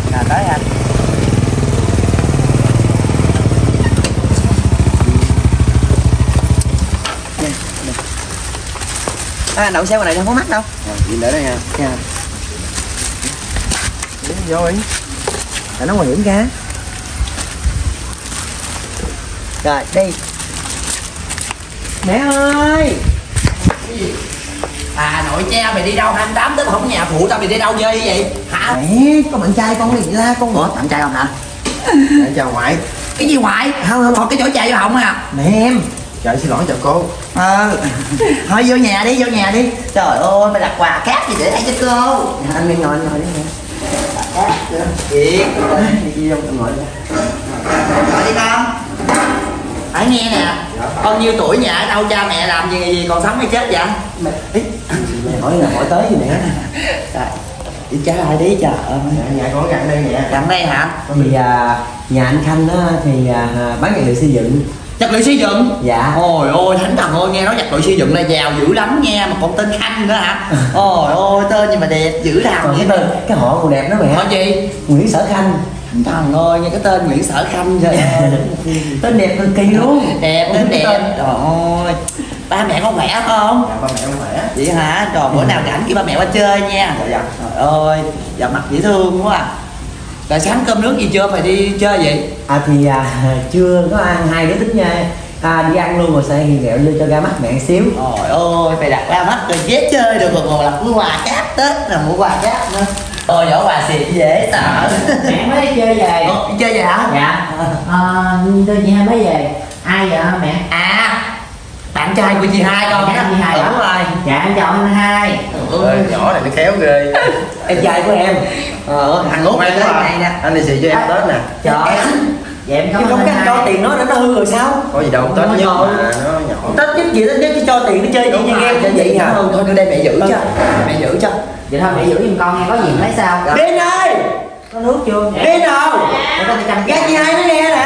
À, tới anh. À, đậu xe ngoài này không có mắc đâu. Chị để đây nha. Dạ. Đứng vô đi. Để nó nguy hiểm ra. Rồi, đi. Mẹ ơi. Cái gì? À nội cha mày đi đâu 28 Tết không nhà phụ tao mày đi đâu chơi như vậy hả? Mẹ, có bạn trai con này ra con. Ủa bạn trai không hả? Để chào ngoại. Cái gì ngoại? Không. Còn cái chỗ chạy vô họng à? Mẹ em. Trời xin lỗi chào cô. Thôi vô nhà đi, vô nhà đi. Trời ơi mày đặt quà cáp gì để đây cho cô. Anh đi ngồi đi nè. Thiệt. Đi vô ngồi đi. Ngồi đi con. Hãy nghe nè. Bao nhiêu tuổi nhà ở đâu cha mẹ làm gì còn sống hay chết vậy? Mẹ hỏi là hỏi tới gì nè. Trời. Đi trả lại đi trời ơi. Nhà con gần đây nè. Gần đây hả? Thì nhà anh Khanh á thì bán vật liệu xây dựng. Vật liệu xây dựng? Dạ. Ôi ôi thánh thần ơi, nghe nói vật liệu xây dựng là giàu dữ lắm nha, mà còn tên Khanh nữa hả? Ôi ôi tên gì mà đẹp dữ làm Còn vậy? cái tên cái họ còn đẹp đó mẹ. Họ gì? Nguyễn Sở Khanh. Thánh thần ơi, nghe cái tên Nguyễn Sở Khanh trời ơi. Tên đẹp cực kỳ luôn. Đẹp tên đẹp. Trời ơi. Ba mẹ con khỏe không? Dạ ba mẹ không khỏe. Vậy hả? Trời bữa nào rảnh kêu ba mẹ qua chơi nha. Dạ. Trời ơi, giờ mặt dễ thương quá à. Rồi sáng cơm nước gì chưa, phải đi chơi vậy? Thì chưa có ăn, hai đứa tính nha. Đi ăn luôn rồi sẽ hiện ghẹo lên cho ra mắt mẹ xíu. Trời ơi, mày đặt ra mắt rồi dễ chơi được rồi, còn là mua quà cáp Tết là mua quà cáp nữa. Ôi giỏ quà xịt dễ sợ. Mẹ mới đi chơi về. Đi chơi vậy hả? Dạ. Tôi chị hai mới về. Ai vậy mẹ? À, bạn trai của chị hai con Dạ, đó. chị hai Đúng hả? rồi. Dạ em chào anh hai. Nhỏ này nó khéo ghê. Em trai của em. Thằng út May này quá. này nè. Anh đi xì cho em Tết nè. Trời ơi. Dạ em Chứ cảm không ơn cái anh cho hai. tiền nó hư rồi sao? Có gì đâu Tết nhất mà nó nhỏ. Tết nhất gì đó chứ cho tiền nó chơi Đúng như rồi, game vậy hả? Thôi đưa đây mẹ giữ cho. Mẹ giữ cho. Vậy thôi mẹ giữ giùm con nghe có gì lấy sao? Đến ơi. Có nước chưa? Đến đâu? Để con đi canh Gác chị hai nó nghe nè.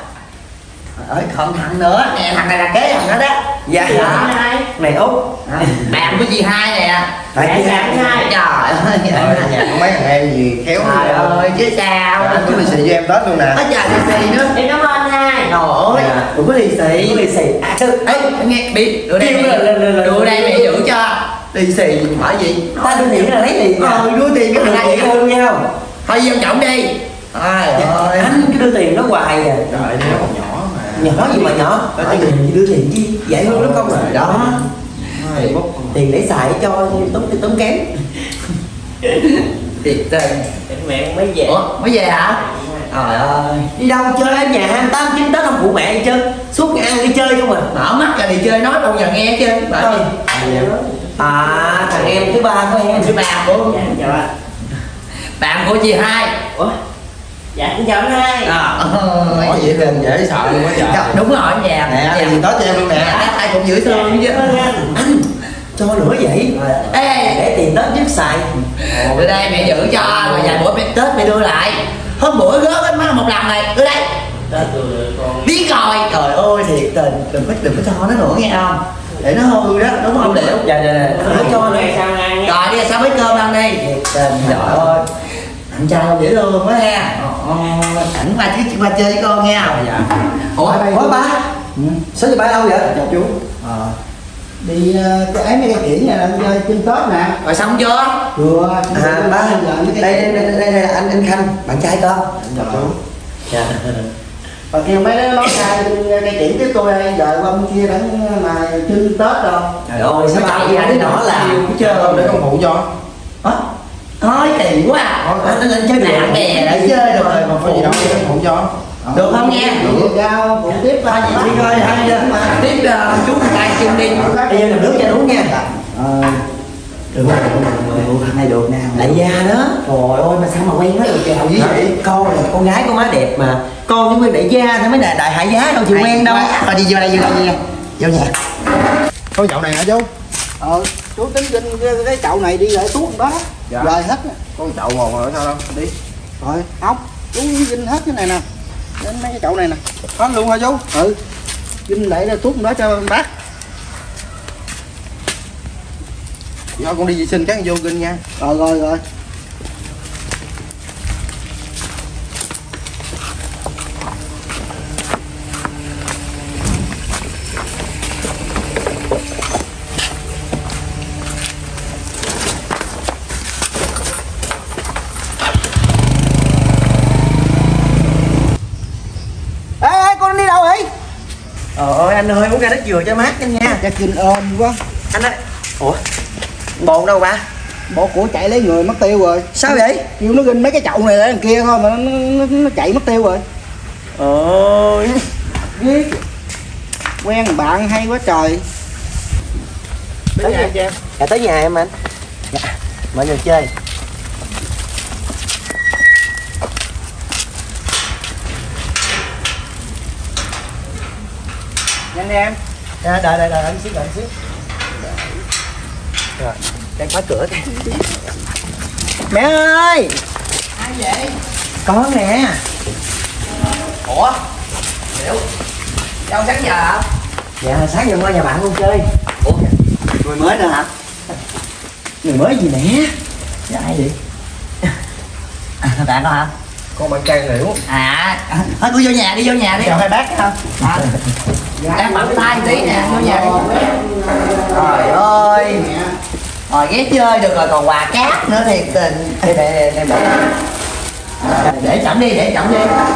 Trời ơi, còn thằng nữa. Nè, thằng này là kế thằng đó đó. Dạ. Dạ anh hai. Này Út. Bạn của chị hai nè. Tại Dạ chị dạ anh hai. Trời ơi. Ở nhà có mấy thằng em gì khéo. Trời ơi, chứ sao. Anh cứ đi xì cho em Tết luôn nè. Ở nhà thì nữa. Em cảm ơn anh hai. Trời ơi. Đừng có lì xì. Đừng có lì xì. Ê, nghe biết, đưa đây mẹ, đưa đây mẹ giữ cho. Đi xì bởi gì? Ta đưa tiền là lấy tiền nha. Đưa tiền cái Thằng thằng này này. hư nhau. Thôi vô trọng đi. Trời ơi. Anh cứ đưa tiền nó hoài à. Trời nó còn nhỏ mà. Nhỏ gì mà nhỏ. Tại vì đưa tiền chi dễ hơn lắm không rồi đó. Tiền để xài cho tốn kém. Thiệt tình. Mẹ mới về. Ủa, mới về hả? Trời ơi. Đi đâu chơi ở nhà 28 9 Tết không phụ mẹ gì chứ. Suốt ngày ăn đi chơi không à. Mở mắt ra đi chơi nói đâu giờ nghe chứ. Bởi vì Thằng em thứ ba của em. thứ ba của Dạ chào anh. bạn của chị hai. Ủa? Dạ cũng chào anh hai. Nhỏ vậy nên dễ sợ luôn á trời. Đúng rồi ở nhà. Nè, gì Tết cho em luôn nè. Ai cũng giữ thương chứ. Anh cho nữa vậy. Ê, Để tiền Tết trước xài. đưa đây mẹ giữ cho, rồi vài bữa Tết mẹ đưa lại. Hôm bữa rớt cái má một lần này, đưa đây. Biết rồi, trời ơi thiệt tình, đừng có cho nó nữa nghe không? Để nó hư đó, đúng không Điệu? Dạ Nói cho này sao hai nha. Rồi đi sao với cơm ăn đi. Thiệt tình. Trời ơi, anh trai không dễ thương quá ha. Ảnh qua chơi với con nha. Dạ. Ủa ba? Sao giờ ba đâu vậy? Chào chú. Đi cái ấy mấy cái kiển này trên Tết nè. Rồi xong chưa? Chưa. Ba. Đây là anh Khanh, bạn trai con. Chào chú. Dạ. Và kêu mấy đứa nói ra cây kiển với tôi đây đợi qua bên kia đánh mà trên Tết rồi. Trời ơi, sao ba vậy đứa nhỏ là Chơi không để con phụ cho. Thôi tiền quá à. Anh chơi bạn bè đã chơi rồi. Còn có gì đâu để con phụ cho. Được không nghe? Được giao phụ tiếp ba Đi thôi, tiếp chú tay chân đi. Bây giờ làm nước cho uống nha. Được này được nè. Đại gia đó. Trời ơi mà sao mà quen nó được kèo với vậy? Con là con gái con má đẹp mà. Con với nguyên đại gia thôi mới là đại hạ giá đâu chịu quen đâu. Thôi đi vô đây vô nhà. Có chậu này hả chú? Chú tính trên cái chậu này đi lại tuốt đó. Dạ. Rồi hết. Có chậu một rồi sao đâu? Đi. Rồi ốc. Chú vinh hết cái này nè. Đến mấy cái chậu này nè. Hết luôn hả chú? Vinh lại là tuốt đó cho bác. Thôi con đi vệ sinh cái vô kinh nha. Rồi. ra đất dừa cho mát anh nha. Cha kinh ôm quá. Anh ơi. Ủa bồn đâu ba? Bộ của chạy lấy người mất tiêu rồi. Sao vậy? Kêu nó ginh mấy cái chậu này để đằng kia thôi mà nó chạy mất tiêu rồi. Ôi Quen bạn hay quá trời. tới nhà em. Dạ tới nhà em anh. Dạ mọi người chơi. Nhanh đi em. Dạ, đợi anh xíu, đợi anh xíu. Rồi đang khóa cửa đây. Mẹ ơi. Ai vậy? Con nè. Ủa? Hiểu. Đâu sáng giờ hả? Dạ sáng giờ qua nhà bạn con chơi. Ủa? Người mới nữa hả? Người mới gì nè? Dạ ai vậy? Bạn con hả? Con bạn trai Liễu. À, thôi tôi vô nhà đi, vô nhà đi. Chào hai bác ha. À, đang bấm tay tí nè, vô nhà đi. Trời ơi. Rồi ghé chơi được rồi còn quà cáp nữa thiệt tình. Để chậm đi, để chậm đi.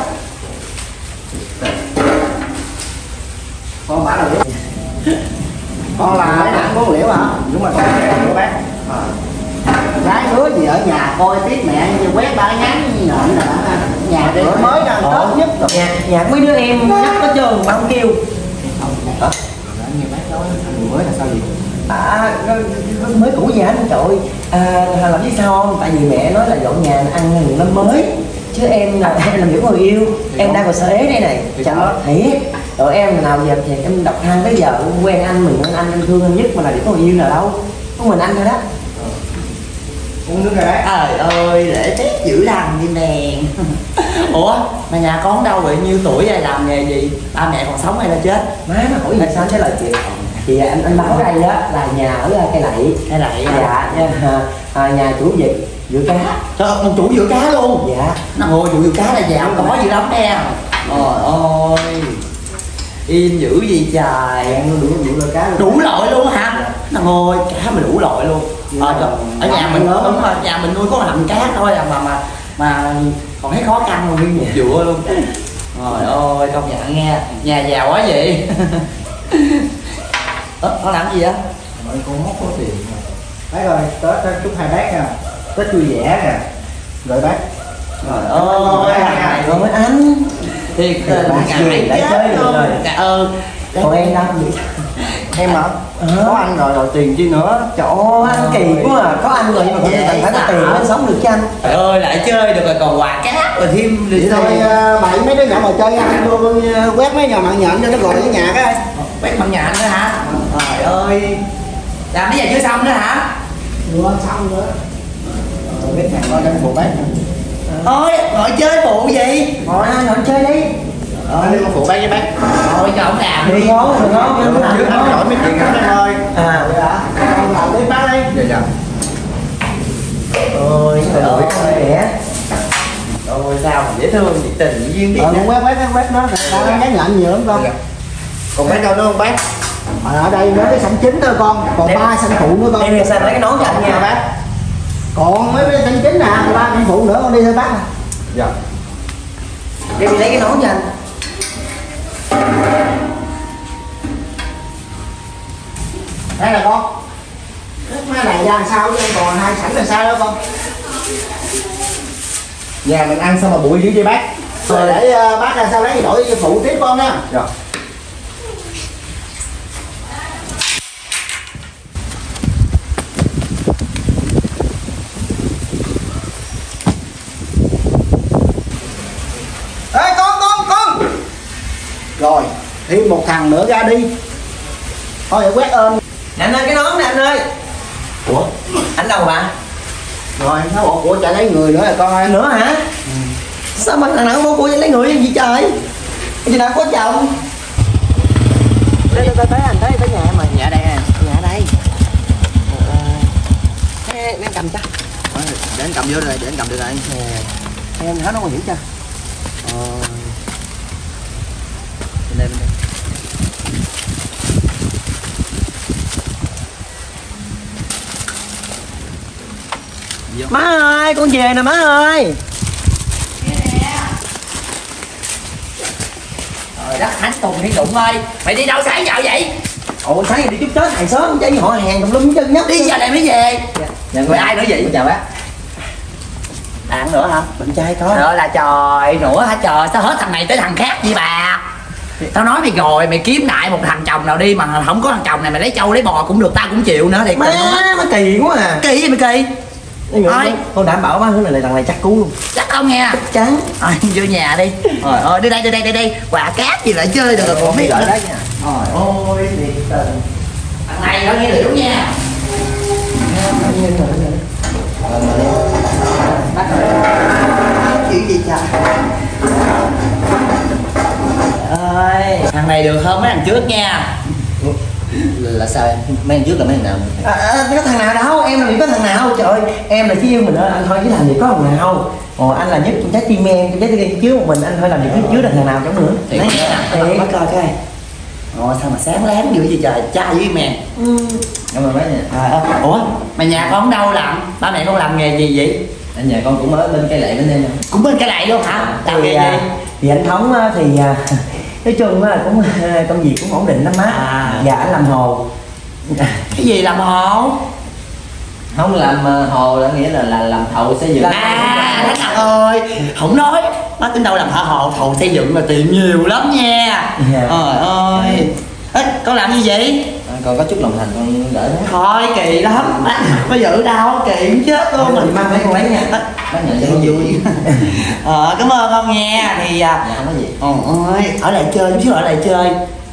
Con bảo là Liễu. Con là cái bạn của Liễu hả? Đúng rồi, con của bác. Gái đứa gì ở nhà coi tiếp mẹ như quét ba nhắn như nộn nè. Nhà cửa mới đang tốt nhất rồi. Nhà mấy đứa em nhắc có trường mà không kêu. Hả? Nghe bác nói người mới là sao vậy? Mới cũ gì anh trời ơi. Làm biết sao không? Tại vì mẹ nói là dọn nhà ăn mừng năm mới. Chứ em là hiểu người yêu. Em đang còn sợ ế đây này. Trời ơi, thiệt. Rồi em nào giờ thì em độc thân tới giờ quen anh mình anh em thương anh nhất mà là điểm người yêu nào đâu. Có mình anh thôi đó. Uống nước rồi đấy. Trời ơi, để tét dữ đằng đi nè. Ủa, mà nhà con đâu vậy? Nhiêu tuổi rồi, làm nghề gì? Ba mẹ còn sống hay là chết? Má nó hỏi gì sao anh trả lời chị. Thì anh báo đây đó là nhà ở cây lậy. Hay lại Nhà chủ vựa cá. trời ơi, một chủ vựa cá luôn. Dạ. Nó ngồi chủ vựa cá là dạo có gì lắm nè. Trời ơi, im dữ gì trời. Đủ cá luôn. Đủ loại luôn hả? Nó ngồi cá mà đủ loại luôn. Ở nhà mình đúng rồi, nhà mình nuôi có hầm cá thôi à, mà còn thấy khó khăn luôn, nguyên một vựa luôn. Trời ơi, công nhận nghe, nhà giàu quá vậy. Nó làm gì vậy? Mọi con móc có tiền. Bác ơi, Tết chúc hai bác nha. Tết vui vẻ nè. Rồi bác. Trời ơi, Rồi anh. thiệt tình ngại đã chơi được rồi. Còn em đâu vậy? Em hả? Có anh rồi đòi tiền chi nữa. Trời ơi, anh kỳ quá à. Có anh rồi nhưng mà cũng cần phải có tiền mới sống được chứ anh. Trời ơi, lại chơi được rồi còn quà cáp rồi thêm Vậy thôi bậy mấy đứa nhỏ mà chơi anh luôn quét mấy nhà mạng nhện cho nó gọi với nhà cái. quét bằng nhà anh nữa hả? Trời ơi, làm cái gì chưa xong nữa hả? Vừa xong nữa. Rồi biết hàng coi cái bộ bác. Thôi, ngồi chơi phụ gì? Ngồi anh ngồi chơi đi. Đi con phụ bác với bác. Thôi cho ông làm Đừng đi. ngon, đừng ngon. Chứ anh đổi mấy tiền đó em ơi. À, Vậy hả? Con làm đi bác đi. Dạ dạ. ôi trời ơi, mẹ. Ôi sao mà dễ thương, nhiệt tình, duyên biết Con quét nó, tao cái nhận nhiều lắm con. Còn bác đâu nữa không bác? Ở đây mới cái sảnh chính thôi con, còn Em- 3 sảnh phụ nữa con. Em đi sang lấy cái nón cho anh nha bác. Còn mấy cái sảnh chính nè, 3 sảnh phụ nữa con đi thôi bác. Dạ. Em đi lấy cái nón cho anh. Đây là con. Cái này ra sao chứ còn 2 sảnh là sao đó con. Nhà mình ăn xong mà bụi dữ vậy bác. Rồi để bác ra sao lấy đổi phụ tiếp con nha. Dạ. Ê con. Rồi, thêm một thằng nữa ra đi. Thôi để quét ơn. Nè anh ơi, cái nón nè anh ơi. Ủa, anh đâu bà? Rồi, nó bộ của chạy lấy người nữa rồi con ơi. Nữa hả? Sao mà thằng nào mua của lấy người gì trời? Gì nào có chồng? Tới anh tới nhà em mà. Dạ đây nè. Nhà đây. Em cầm cho. Để anh cầm vô đây, để anh cầm được rồi. Em tháo nó còn hiểu chưa? Bên đây, bên đây. Má ơi, con về nè má ơi. Trời đất thánh Tùng Thiên Đụng ơi, mày đi đâu sáng giờ vậy? Ồ sáng nay đi chúc Tết hàng xóm chứ họ hàng tùm lum chân nhóc. Đi giờ này mới về. Rồi ai nữa vậy? Chào bác. Bạn nữa hả? Bạn trai có. Rồi là trời nữa hả trời, sao hết thằng này tới thằng khác vậy bà? Tao nói mày rồi, mày kiếm đại một thằng chồng nào đi mà không có thằng chồng này mày lấy trâu lấy bò cũng được, tao cũng chịu nữa thiệt. Má kỳ quá à. Kỳ gì mày kỳ? Thôi con đảm bảo má thứ này thằng này chắc cú luôn. chắc không nghe. Chắn. Thôi vô nhà đi. Rồi ơi đi đây quà cáp gì lại chơi được rồi còn biết gọi nữa. đấy nha. Trời ơi thiệt tình. Thằng này nó nghe liễu nha. Bắt rồi. Chuyện gì trời ơi, thằng này được hơn mấy thằng trước nha. Là sao em? Mấy thằng trước là mấy thằng nào? Có thằng nào đâu, em làm gì có thằng nào. Trời ơi, em là chỉ yêu mình thôi, anh thôi chứ làm gì có thằng nào. Ồ anh là nhất trong trái tim em, trong trái tim trước một mình anh thôi làm gì có trước được thằng nào chẳng nữa. Thiệt Đấy, bắt coi coi. Ồ sao mà sáng láng dữ vậy trời, trai với mẹ. Cảm ơn bác nha. Ủa, mà nhà con đâu làm? Ba mẹ con làm nghề gì vậy? Ở nhà con cũng ở bên cây lệ bên em. Cũng bên cái lại luôn hả? Làm nghề gì? Thì anh Thống thì nói chung là cũng công việc cũng ổn định lắm má. Dạ anh làm hồ. Cái gì làm hồ? Không làm hồ là nghĩa là làm thầu xây dựng. Thánh Thần ơi, không nói. Má tính đâu làm thợ hồ, thầu xây dựng là tiền nhiều lắm nha. Trời ơi. Ê, con làm gì vậy? Con có chút lòng thành con gửi đó. Thôi kỳ lắm, có giữ đâu, kỳ cũng chết luôn. Mình mang mấy con lấy nha. Bác nhận cho con vui. Cảm ơn con nha. Thì dạ không có gì. ơi, ở lại chơi chút xíu, ở lại chơi.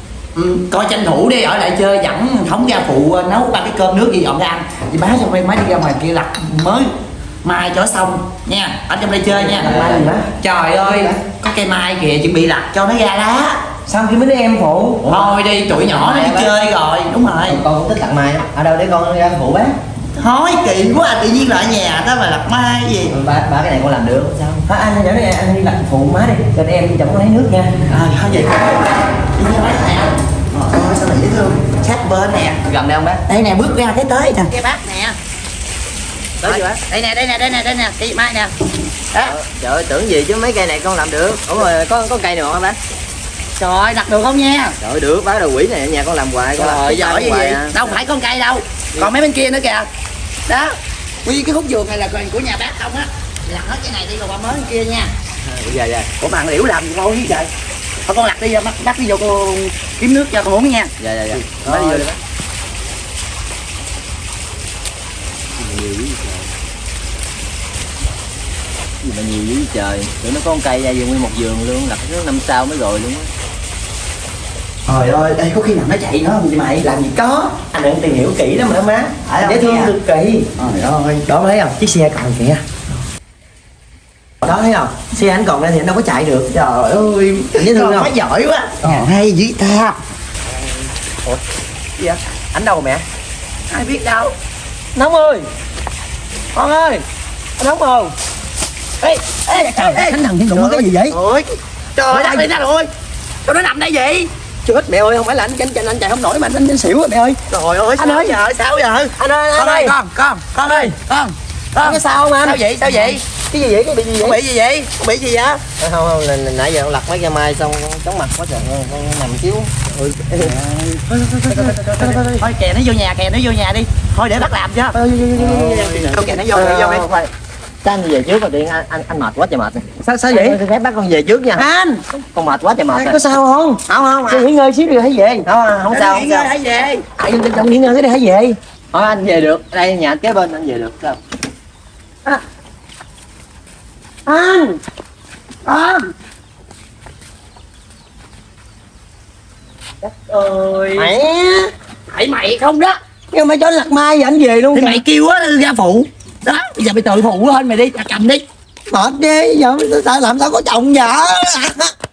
Coi tranh thủ đi, ở lại chơi dẫn Thống ra phụ nấu ba cái cơm nước gì dọn ra ăn. Chị má xong đây má đi ra ngoài kia lặt mới mai cho xong nha, ở trong đây chơi nha. Mai gì má? Trời ơi, có cây mai kìa chuẩn bị lặt cho nó ra lá. Sao khi mấy đứa em phụ? Thôi đi, tụi nhỏ nó đi chơi rồi, đúng rồi. Con cũng thích lặt mai. Ở đâu để con ra phụ bác? Thôi kỳ quá, tự nhiên lại nhà đó mà lặt mai gì. Ba cái này con làm được sao? Anh dẫn đi, anh đi lặt phụ má đi. Cho em đi chồng lấy nước nha. Thôi vậy đi ra bác nè. Ôi sao mà dễ thương. Sát bên nè. Gần đây không bác? Đây nè, bước ra thấy tới nè. Cái bác nè. Tới chưa bác? Đây nè, cây mai nè. Đó. Trời ơi, tưởng gì chứ mấy cây này con làm được. Ủa rồi có cây nào không bác? Trời ơi, đặt được không nha? Trời ơi, được, bác đầu quỷ này ở nhà con làm hoài. Con làm Giỏi gì vậy? Đâu phải con cây đâu. Còn mấy bên kia nữa kìa. Đó. Nguyên cái khúc vườn này là của nhà bác không á. Làm hết cái này đi rồi qua mới bên kia nha. Dạ. Ủa bạn liễu làm gì đâu với trời. Thôi con lặt đi, bác đi vô con kiếm nước cho con uống nha. Dạ. Bác đi vô đi bác. Gì mà nhiều dữ trời. Tụi nó có con cây ra dùng nguyên một vườn luôn, lặt nó 5 sao mới rồi luôn á. Trời ơi, đây có khi nào nó chạy nữa không vậy mày? Làm gì có. Anh đừng tìm hiểu kỹ lắm nữa má. Dễ thương cực kỳ. Trời ơi. Đó thấy không? Chiếc xe còn kìa. Đó thấy không? Xe anh còn đây thì anh đâu có chạy được. Trời ơi, Dễ thương không? nó giỏi quá. Hay dữ ta. Ủa? Gì vậy? Anh đâu mẹ? Ai biết đâu. Nóng ơi! Con ơi! Anh Nóng không? Ê, Thánh Thần Thiên Đụng cái gì vậy? Ôi, trời đất đi ra rồi. Sao nó nằm đây vậy? Chết mẹ ơi, không phải là anh chạy không nổi mà anh xỉu rồi mẹ ơi. Trời ơi, Anh ơi. sao giờ? Anh ơi, Con ơi, con ơi, con. Cái sao không anh? Sao vậy? Cái gì vậy? Cái bị gì Con vậy? bị gì vậy? Con bị gì vậy? Không, nãy giờ con lặt mấy cây mai xong chóng mặt quá trời, con nằm chiếu. Thôi kè nó vô nhà đi. Thôi để bác làm chứ. Thôi kè nó vô đi. Sao anh về trước rồi điện anh mệt quá trời mệt này. Sao vậy? Tôi phép bắt con về trước nha. Anh, Con mệt quá trời mệt rồi. có sao không? Không. Tôi nghỉ ngơi xíu rồi hãy về. Không sao. Nghỉ ngơi hãy về. Trong nghỉ ngơi cái này hãy về. Thôi anh về được. Đây nhà kế bên anh về được sao? Anh. Con. Ơi. Mày không đó. Nhưng mà cho anh lặt mai vậy anh về luôn. Thì mày kêu á ra phụ. Đó, bây giờ mày tự phụ lên mày đi, cầm đi. Mệt ghê, giờ làm sao có chồng vợ.